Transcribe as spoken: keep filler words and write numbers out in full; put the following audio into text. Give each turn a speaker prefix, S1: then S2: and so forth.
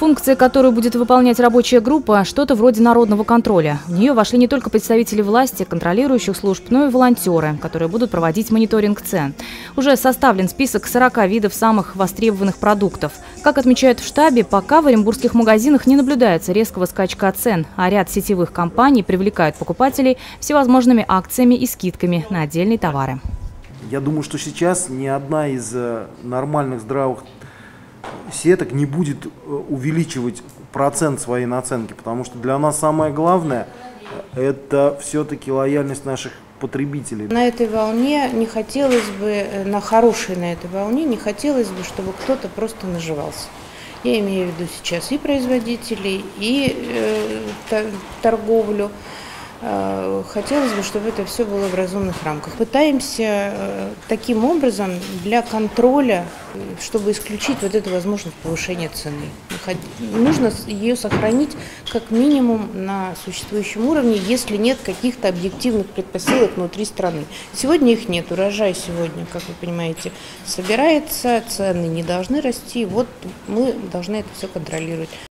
S1: Функция, которую будет выполнять рабочая группа, что-то вроде народного контроля. В нее вошли не только представители власти, контролирующих служб, но и волонтеры, которые будут проводить мониторинг цен. Уже составлен список сорока видов самых востребованных продуктов. Как отмечают в штабе, пока в оренбургских магазинах не наблюдается резкого скачка цен, а ряд сетевых компаний привлекают покупателей всевозможными акциями и скидками на отдельные товары.
S2: Я думаю, что сейчас ни одна из нормальных здравых сеток не будет увеличивать процент своей наценки, потому что для нас самое главное – это все-таки лояльность наших потребителей.
S3: На этой волне не хотелось бы, на хорошей на этой волне не хотелось бы, чтобы кто-то просто наживался. Я имею в виду сейчас и производителей, и э, торговлю. Хотелось бы, чтобы это все было в разумных рамках. Пытаемся таким образом для контроля, чтобы исключить вот эту возможность повышения цены. Нужно ее сохранить как минимум на существующем уровне, если нет каких-то объективных предпосылок внутри страны. Сегодня их нет. Урожай сегодня, как вы понимаете, собирается, цены не должны расти. Вот мы должны это все контролировать.